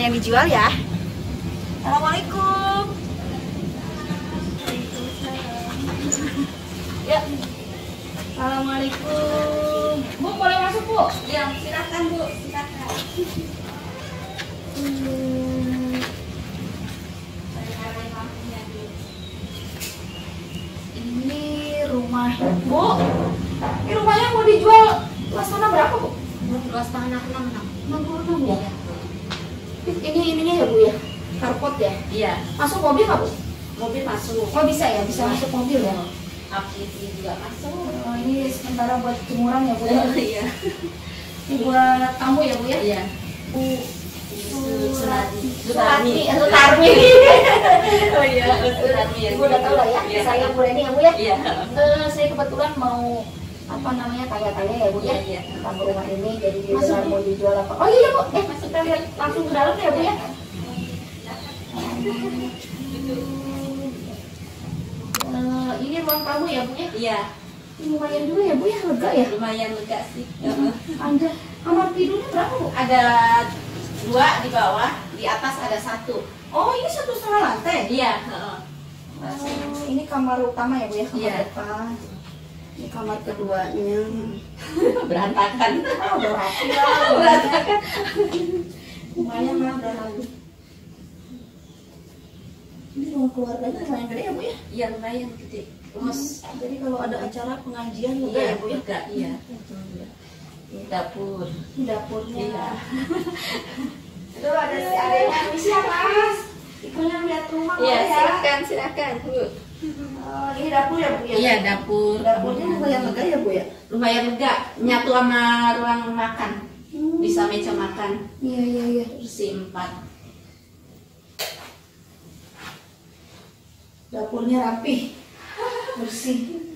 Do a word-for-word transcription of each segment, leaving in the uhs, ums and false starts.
yang dijual ya. Assalamualaikum. Ya. Assalamualaikum. Bu, boleh masuk, Bu? Ya, silakan, Bu. Silakan. Hmm. Ini rumah, Bu. Ini rumahnya mau dijual luas tanah berapa, Bu? Luas tanah enam enam. enam puluh enam ya? Ini ininya ya, Bu ya? Carport ya? Iya. Masuk mobil nggak, Bu? Mobil masuk. Oh bisa ya, bisa masuk mobil ya? Aplikasi juga masuk. Oh, ini sementara buat jemuran ya, Bu ya? Iya. Ini buat tamu ya, Bu ya? Iya. Bu Surati. Surati, Sutarmi. Oh iya, Surati ya. Ibu udah tahu lah ya, Iya. saya Bu Reni ya, Bu ya? Iya. Eh, saya kebetulan mau apa namanya tanya-tanya ya, Bu ya? Iya, iya. Tentang rumah ini, jadi dia Masuk, bilang mau dijual apa? Oh iya, Bu. Eh, kita lihat langsung ke dalam ya, Bu ya? Eh, ini ruang tamu ya, Bu ya? Iya. Lumayan juga ya, Bu ya, lega ya? Lumayan lega sih. Ada kamar tidurnya berapa, Bu? Ada dua di bawah, di atas ada satu. Oh, ini satu setengah lantai? Iya. Oh, ini kamar utama ya, Bu ya? Kamar Iya. depan. Ini kamar keduanya. Berantakan. Ah, udah rapi lah. Berantakan. Lumayan lah, udah rapi. Ini ruang keluarganya lumayan gede ya, Bu ya? Iya, lumayan gede. Luas. Jadi kalau ada acara pengajian juga Iya, ya, Bu ya? lega, iya. Ini dapur. Ini dapurnya. Iya. Itu ada si adanya. Misi ya, Mas? Ibunya lihat rumah Iya, boleh ya? silakan, silakan, Bu. Oh, ini dapur ya, Bu ya? Iya, dapur. Dapurnya lumayan lega ya, Bu ya? Lumayan lega, nyatu sama ruang makan. Hmm. Bisa meja makan. Iya, iya, iya. Kursi empat. Dapurnya rapi, bersih.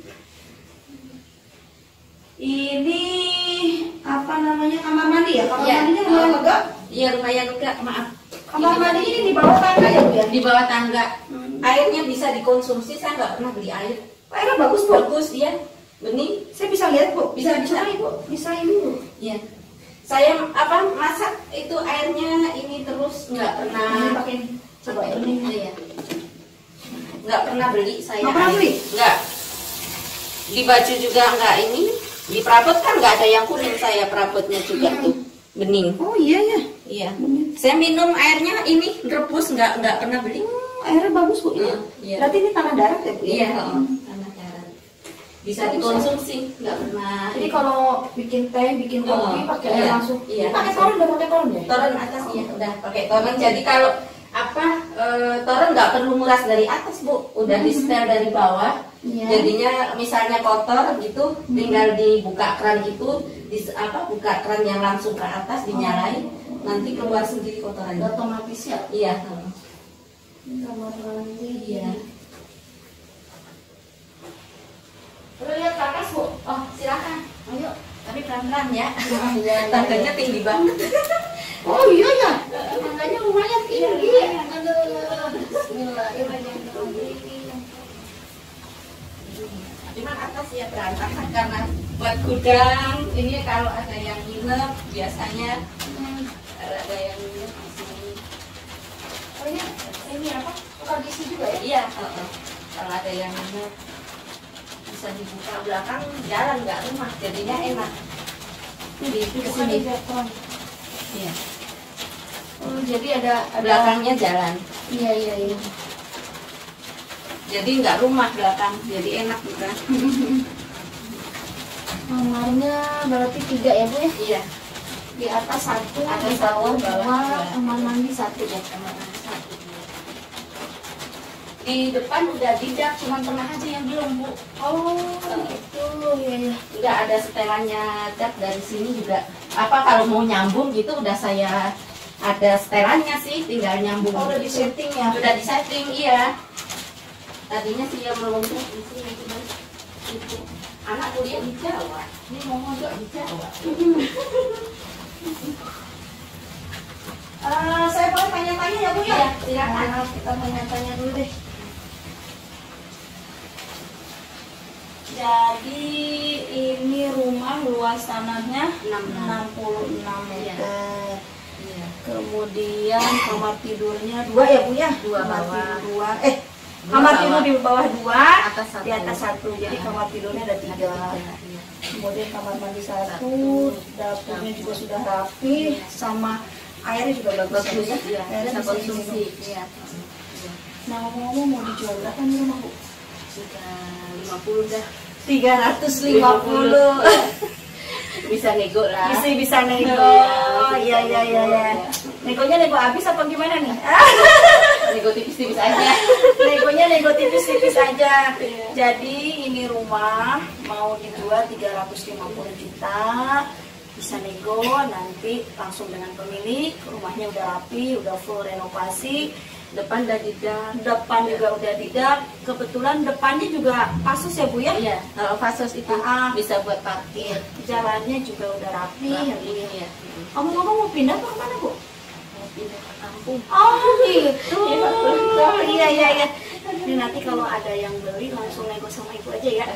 Ini apa namanya, kamar mandi ya? Kamar Iya. mandinya lumayan lega. Iya, lumayan lega, maaf. Kamar mandi ini di bawah tangga ya, Bu ya? Di bawah tangga. Hmm. Airnya bisa dikonsumsi, saya nggak pernah beli air. Airnya bagus, Bu. Bagus, iya. Bening. Saya bisa lihat, Bu. Bisa, bisa, bisa. Bu. Bisa ini, Bu. Iya. Saya apa masak itu airnya ini terus nggak pernah Ini pakai ini. Coba pakai ini. Iya. Nggak pernah beli saya. Nggak pernah air. beli? Nggak. Di baju juga nggak ini. Di perabot kan nggak ada yang kuning, saya perabotnya juga tuh bening. Oh iya ya. Iya. Saya minum airnya ini rebus, nggak nggak pernah beli. Hmm, airnya bagus, Bu. Iya. Iya. Berarti ini tanah darat ya, Bu? ya? Iya. oh, Tanah darat. Bisa dikonsumsi, nggak pernah. Jadi kalau bikin teh, bikin kopi, Oh, pakai iya, air langsung. iya. Ini pakai toren, udah pakai toren ya? Toren atas ya udah pakai toren. Jadi kalau apa e, toren nggak perlu nguras dari atas, Bu, udah di setel dari bawah. Iya. Jadinya misalnya kotor gitu, tinggal dibuka keran itu, di apa buka keran yang langsung ke atas dinyalain, nanti keluar sendiri kotorannya. Otomatis ya. Iya. Ini kamar mandi. Iya. Udah lihat ke atas, Bu? Oh silakan, ayo. Tapi pelan-pelan ya. Iya, Tangganya tinggi banget. Oh iya ya, tangganya lumayan tinggi. Aduh, bismillahirrahmanirrahim. Cuman atas ya berantakan karena buat gudang. Ini kalau ada yang nginep biasanya kalau ada yang nginep di sini. Oh ini, ini apa? Tukar diisi juga ya? Iya. uh-uh. Kalau ada yang nginep bisa dibuka belakang jalan nggak rumah, jadinya enak. Jadi itu ke sini. Iya. Oh, jadi ada, ada Belakangnya jalan. Iya iya iya. Jadi nggak rumah belakang, jadi enak bukan? Kamarnya berarti tiga ya, Bu ya? Iya. Di atas satu, Atas di bawah satu, bawah dua, dua. kamar mandi satu ya. Kamar mandi satu. Di depan udah didak, cuman tengah aja yang belum, Bu. Oh, itu ya ya. Nggak ada setelannya dak dari sini juga. Apa kalau mau nyambung gitu udah saya ada setelannya sih, tinggal nyambung. Oh, udah di setting ya? Udah di setting, iya. Tadinya sih yang melompat di sini cuman itu. Anak kuliah di Jawa, ini mau mondok di Jawa. Uh, saya boleh tanya-tanya ya, Bu ya? Iya, silakan. Nah, kita tanya-tanya dulu deh. Jadi ini rumah luas tanahnya enam puluh enam. enam puluh enam Iya. meter. Iya. Kemudian kamar tidurnya dua ya Bu ya? Dua kamar bawah. tidur dua. Eh, Dua kamar bawah. tidur di bawah dua, Atas satu. di atas satu. Jadi Ah. kamar tidurnya ada tiga. Ada tiga, iya. Kemudian kamar mandi satu, Satu. dapurnya Dapur. juga sudah rapi, Iya. sama airnya juga bagus, Bagus ya. ya, Airnya bisa bisa konsumsi. diminum. Iya. Iya. Nah, ngomong-ngomong mau dijual berapa nih rumah Bu? Sudah lima puluh dah. tiga ratus lima puluh. Bisa nego lah. Bisa bisa nego. Iya, Iya iya iya iya. Negonya nego habis apa gimana nih? Nego tipis-tipis aja. Negonya nego tipis-tipis aja. Iya. Jadi ini rumah mau dijual tiga ratus lima puluh juta. Bisa nego nanti langsung dengan pemilik. Rumahnya udah rapi, udah full renovasi. Depan udah didam. Depan juga udah didap. Kebetulan depannya juga pasus ya Bu ya? Iya, kalau fasos itu Ah. bisa buat parkir. Jalannya juga udah rapi. ya Bu ya. Iya. Ngomong-ngomong mau pindah ke mana Bu? Mau pindah ke kampung. Oh gitu. Iya, Iya iya iya. Ini nanti kalau ada yang beli langsung nego sama ibu aja ya.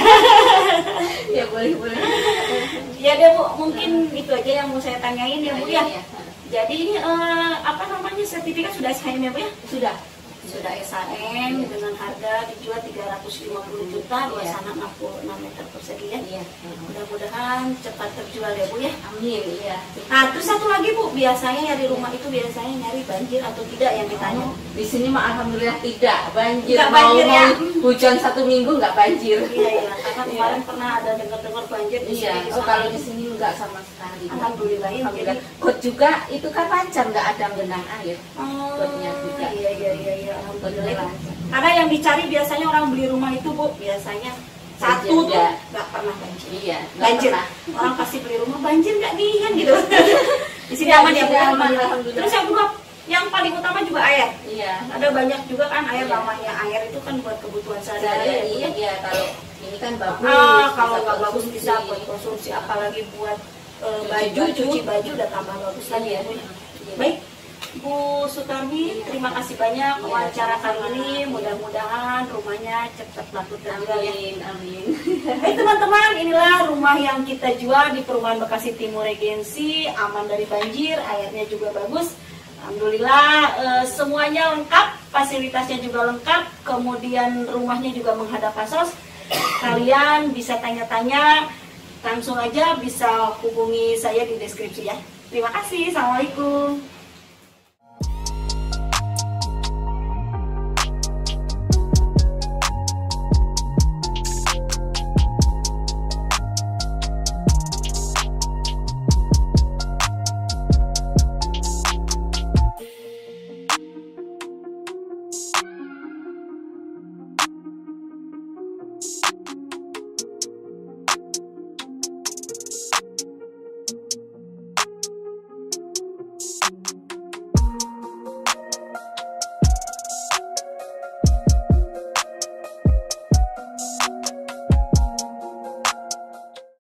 Ya boleh boleh. Ya deh Bu, mungkin itu aja yang mau saya tanyain ya Bu ya. Iya. Jadi ini eh, apa namanya sertifikat sudah S H M ya Bu ya? Sudah. Sudah S H M dengan harga dijual tiga ratus lima puluh juta, luas Iya. tanah enam puluh enam meter persegi ya. Iya. Mudah-mudahan cepat terjual ya Bu ya. Amin. Iya. Nah, terus satu lagi Bu, biasanya nyari rumah itu biasanya nyari banjir atau tidak yang ditanya? Di sini mah alhamdulillah tidak banjir. Nggak Mau- banjir ya? mau hujan satu minggu nggak banjir. Iya iya, karena Iya. kemarin pernah ada dengar-dengar banjir di Iya. sini. di Oh sana. kalau di sini nggak sama sekali. Alhamdulillah ya. Alhamdulillah. Jadi, Kot juga itu kan lancar nggak ada genang air. oh, Kotnya juga. iya iya iya iya, Kotnya alhamdulillah. lancar. Karena yang dicari biasanya orang beli rumah itu Bu, biasanya satu Banjir, tuh ya. nggak pernah banjir. Iya. nggak Banjir, pernah. orang pasti beli rumah banjir nggak nih kan gitu. Di sini Iya, aman di ya sini Bu. aman, alhamdulillah. Terus yang kedua, yang paling utama juga air. Iya. Ada banyak juga kan air, Iya. namanya air itu kan buat kebutuhan Saya sehari-hari. iya, iya kalau ini kan bagus. Ah, kalau bisa nggak bagus konsumsi. bisa buat konsumsi, apalagi buat eh, Cuci baju, baju. cuci baju udah tambah bagus lagi ya Bu. Iya. Baik, Bu Sutarmi, terima kasih banyak wawancara kali ini. Mudah-mudahan rumahnya cepat laku terjual ya. Amin, amin. Baik teman-teman, inilah rumah yang kita jual di Perumahan Bekasi Timur Regensi, aman dari banjir, airnya juga bagus. Alhamdulillah eh, semuanya lengkap, fasilitasnya juga lengkap, kemudian rumahnya juga menghadap pasos. Kalian bisa tanya-tanya, langsung aja bisa hubungi saya di deskripsi ya. Terima kasih, Assalamualaikum.